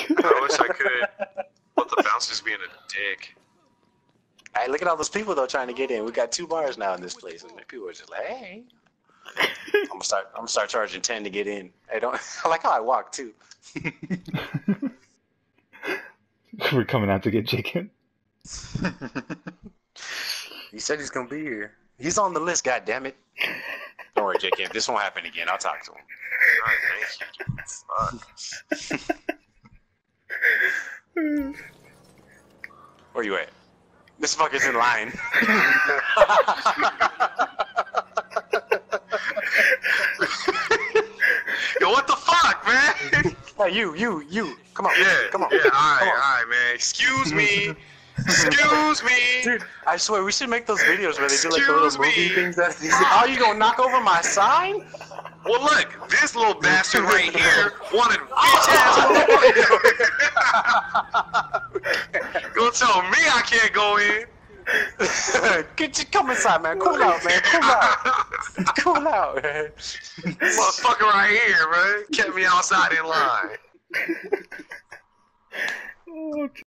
I wish I could. But the bouncer's being a dick. Hey, look at all those people though trying to get in. We got 2 bars now in this place, and people are just like, "Hey, I'm gonna start charging 10 to get in." Hey, don't I like how I walk too. We're coming out to get chicken. He said he's gonna be here. He's on the list. God damn it! Don't worry, JK. This won't happen again. I'll talk to him. Alright, thank you. Fuck. Where you at? This fucker's in line. Yo, what the fuck, man? Hey, you. Come on. Yeah, come on. Yeah, Come on. alright, man. Excuse me. Excuse me. Dude, I swear we should make those videos where they do like the Excuse little movie me. things. Oh, you gonna knock over my sign? Well, look, this little bastard right here wanted bitch ass. Gonna tell me I can't go in. Come inside, man. Cool out, man. Cool out. Cool out, man. Motherfucker right here, man. Kept me outside in line. Oh,